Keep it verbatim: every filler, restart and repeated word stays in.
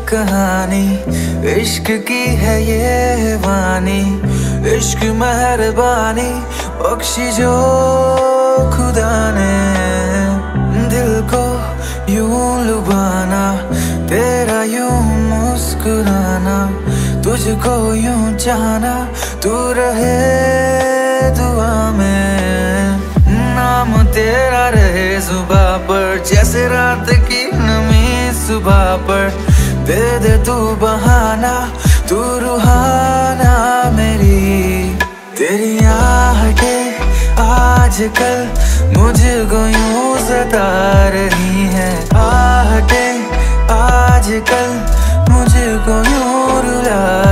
कहानी, इश्क की है ये वानी, इश्क मेहरबानी बख्शी जो खुदा ने। दिल को यूं लुभाना, तेरा यूं मुस्कुराना, तुझको यूं चाहना, तू रहे दुआ में। नाम तेरा रहे जुबां पर, जैसे रात की नमी सुबह पर। दे दे तू बहाना, तू रुहाना मेरी। तेरी आहटें आजकल मुझको यूं सता रही है, आहटें आजकल मुझको यूं रुला